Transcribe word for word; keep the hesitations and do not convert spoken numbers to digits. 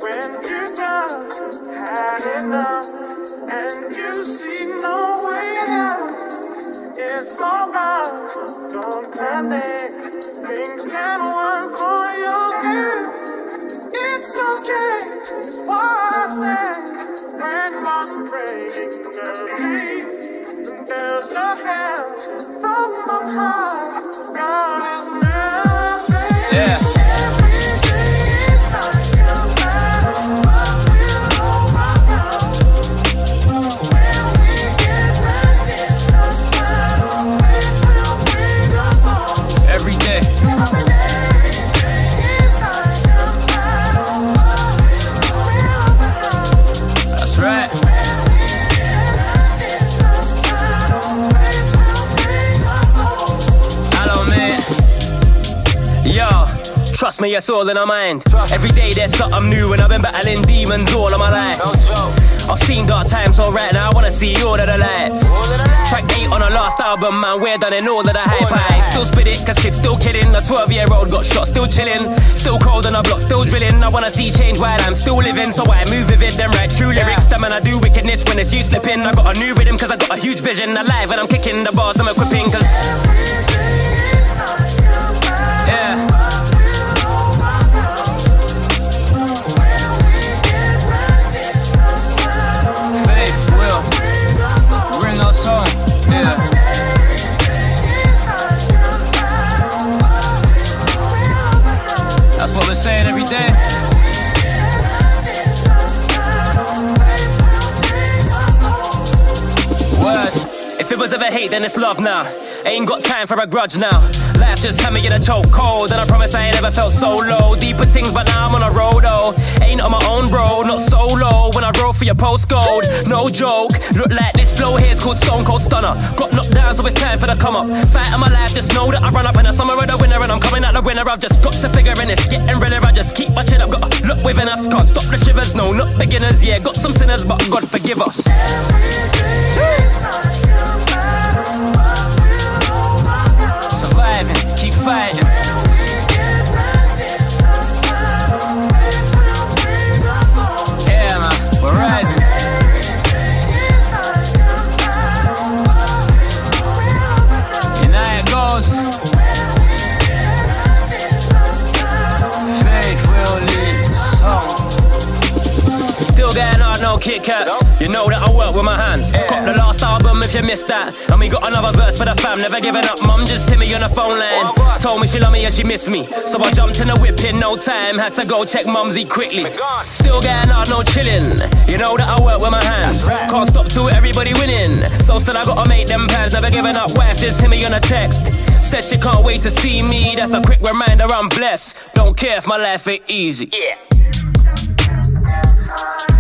when you done had enough and you see no way out. It's alright, don't panic. Things can work for your good. It's okay, it's what I say. When I'm praying early, there's a hand from on high. God is never. Yeah. Trust me, it's all in our mind. Every day there's something new, and I've been battling demons all of my life. I've seen dark times, so right now I wanna see all of the lights. Track eight on the last album, man, we're done in all of the hype. I still spit it, cause kids still kidding. A twelve year old got shot, still chilling. Still cold on the block, still drilling. I wanna see change while I'm still living, so I move with it, then write true lyrics. That man, I do wickedness when it's you slipping. I got a new rhythm, cause I got a huge vision. Alive when I'm kicking the bars, I'm equipping, cause yeah. That's what we're saying every day. Word. If it was ever hate, then it's love now. Ain't got time for a grudge now. Life just had me in a choke cold, and I promise I ain't ever felt so low. Deeper things, but now I'm on a road, oh. Ain't on my own, bro, not solo. When I roll for your postcode, no joke. Look like this flow here's called Stone Cold Stunner. Got knocked down, so it's time for the come up. Fight of my life, just know that I run up in the summer of the winter, and I'm coming out the winner. I've just got to figure in, it's getting realer. I just keep my chin up, got a look within us. Can't stop the shivers, no, not beginners. Yeah, got some sinners, but God forgive us. Surviving, keep fighting. Yeah, man, we're rising. And now it goes. Faith will lead song. Still going hard, no Kit Kats. You know that I work with my hands. Got the last album if you missed that. And we got another verse for the fam. Never giving up, mum just hit me on the phone line. Told me she love me and she missed me. So I jumped in the whip in no time. Had to go check mumsy quickly. Still going hard, no chilling. You know that I work with my hands. Can't stop till everybody winning. So still I gotta make them plans. Never giving up, wife just hit me on a text. Said she can't wait to see me. That's a quick reminder I'm blessed. Don't care if my life ain't easy. Yeah.